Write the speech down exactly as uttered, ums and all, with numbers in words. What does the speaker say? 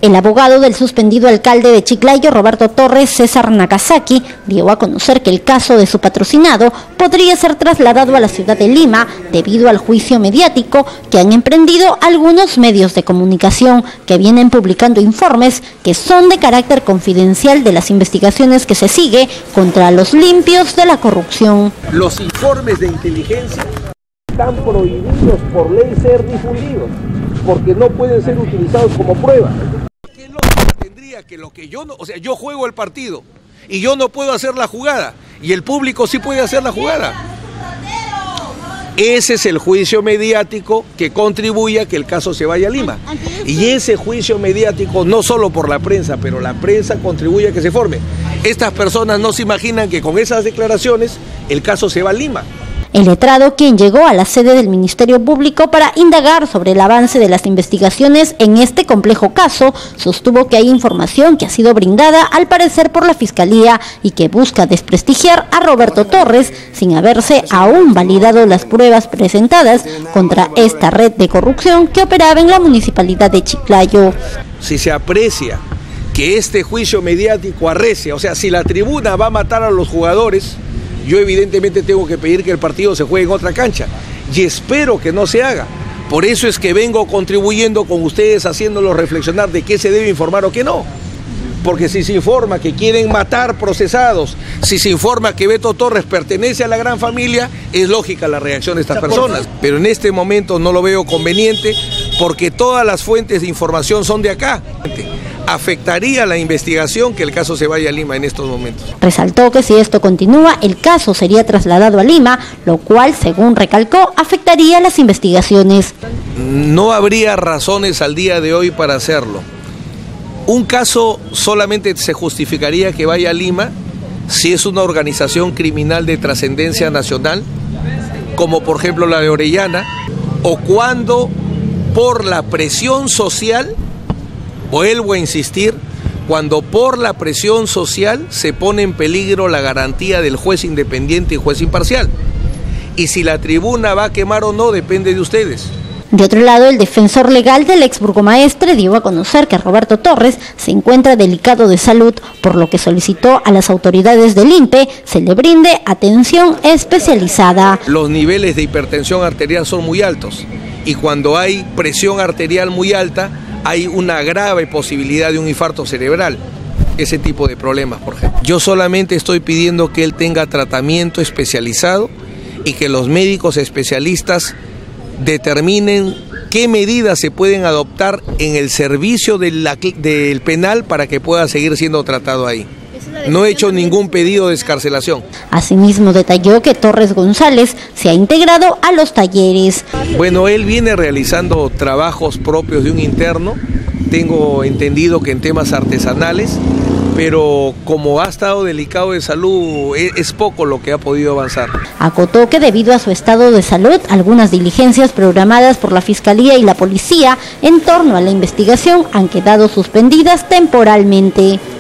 El abogado del suspendido alcalde de Chiclayo, Roberto Torres, César Nakazaki, dio a conocer que el caso de su patrocinado podría ser trasladado a la ciudad de Lima debido al juicio mediático que han emprendido algunos medios de comunicación que vienen publicando informes que son de carácter confidencial de las investigaciones que se sigue contra los limpios de la corrupción. Los informes de inteligencia están prohibidos por ley ser difundidos porque no pueden ser utilizados como prueba. ¿Qué lógica tendría que lo que yo no, o sea, yo juego el partido y yo no puedo hacer la jugada y el público sí puede hacer la jugada? Ese es el juicio mediático que contribuye a que el caso se vaya a Lima. Y ese juicio mediático, no solo por la prensa, pero la prensa contribuye a que se forme. Estas personas no se imaginan que con esas declaraciones el caso se va a Lima. El letrado, quien llegó a la sede del Ministerio Público para indagar sobre el avance de las investigaciones en este complejo caso, sostuvo que hay información que ha sido brindada al parecer por la Fiscalía y que busca desprestigiar a Roberto Torres sin haberse aún validado las pruebas presentadas contra esta red de corrupción que operaba en la Municipalidad de Chiclayo. Si se aprecia que este juicio mediático arrecia, o sea, si la tribuna va a matar a los jugadores, yo evidentemente tengo que pedir que el partido se juegue en otra cancha y espero que no se haga. Por eso es que vengo contribuyendo con ustedes, haciéndolos reflexionar de qué se debe informar o qué no. Porque si se informa que quieren matar procesados, si se informa que Beto Torres pertenece a la gran familia, es lógica la reacción de estas personas. Pero en este momento no lo veo conveniente porque todas las fuentes de información son de acá. Afectaría la investigación que el caso se vaya a Lima en estos momentos. Resaltó que si esto continúa, el caso sería trasladado a Lima, lo cual, según recalcó, afectaría las investigaciones. No habría razones al día de hoy para hacerlo. Un caso solamente se justificaría que vaya a Lima si es una organización criminal de trascendencia nacional, como por ejemplo la de Orellana, o cuando por la presión social, vuelvo a insistir, cuando por la presión social se pone en peligro la garantía del juez independiente y juez imparcial. Y si la tribuna va a quemar o no, depende de ustedes. De otro lado, el defensor legal del ex burgomaestre dio a conocer que Roberto Torres se encuentra delicado de salud, por lo que solicitó a las autoridades del I N P E se le brinde atención especializada. Los niveles de hipertensión arterial son muy altos y cuando hay presión arterial muy alta, hay una grave posibilidad de un infarto cerebral, ese tipo de problemas, por ejemplo. Yo solamente estoy pidiendo que él tenga tratamiento especializado y que los médicos especialistas determinen qué medidas se pueden adoptar en el servicio de la, del penal para que pueda seguir siendo tratado ahí. No he hecho ningún pedido de excarcelación. Asimismo detalló que Torres González se ha integrado a los talleres. Bueno, él viene realizando trabajos propios de un interno, tengo entendido que en temas artesanales, pero como ha estado delicado de salud, es poco lo que ha podido avanzar. Acotó que debido a su estado de salud, algunas diligencias programadas por la Fiscalía y la Policía en torno a la investigación han quedado suspendidas temporalmente.